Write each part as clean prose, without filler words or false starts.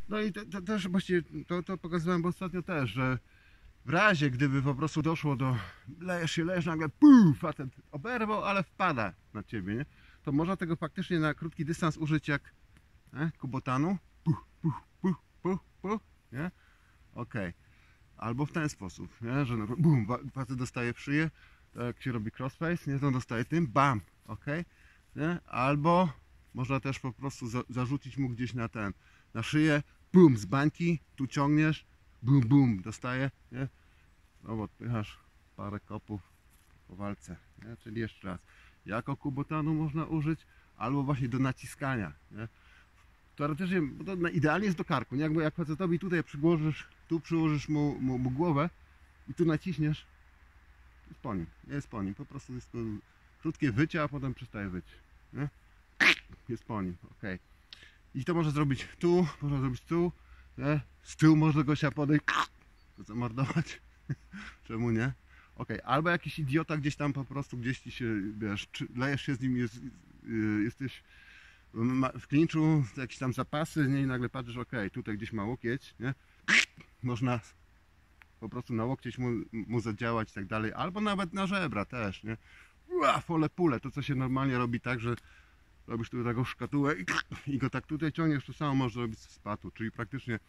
No i to też właściwie to pokazywałem ostatnio też, że w razie gdyby po prostu doszło do lejesz, nagle puf, facet oberwał, ale wpada na ciebie, nie? To można tego faktycznie na krótki dystans użyć jak kubotanu. Puch, puch, puch, puch, puch, nie? Okej. Albo w ten sposób, nie? Że no, bum, facet dostaje w szyję, tak jak się robi crossface, nie? To on dostaje tym, bam, okej? Nie? Albo można też po prostu zarzucić mu gdzieś na szyję, bum, z bańki, tu ciągniesz, bum, bum, dostaje, nie? No bo odpychasz parę kopów po walce, nie? Czyli jeszcze raz, jako kubotanu można użyć, albo właśnie do naciskania, nie? Teoretycznie to idealnie jest do karku, nie? Jakby jak facetowi tutaj przyłożysz mu głowę i tu naciśniesz, jest po nim, jest po nim, po prostu jest to krótkie wycie, a potem przestaje wyć, nie? Jest po nim, ok. I to można zrobić tu, można zrobić tu, nie? Z tyłu można gościa podejść, to zamordować, czemu nie? Ok, albo jakiś idiota gdzieś tam po prostu, gdzieś ci się, wiesz, lejesz się z nim, jesteś w klinczu, jakieś tam zapasy, nie? I nagle patrzysz, ok, tutaj gdzieś ma łokieć, nie? Można po prostu na łokcieć mu zadziałać i tak dalej, albo nawet na żebra też, nie? Fole pule, to co się normalnie robi tak, że robisz tu taką szkatułę i go tak tutaj ciągniesz, to samo można robić z patu, czyli praktycznie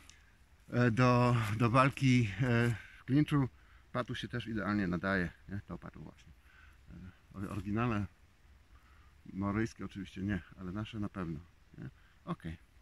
do walki w klinczu patu się też idealnie nadaje, nie? To patu właśnie. Oryginalne maryjskie oczywiście nie, ale nasze na pewno, nie? Okej.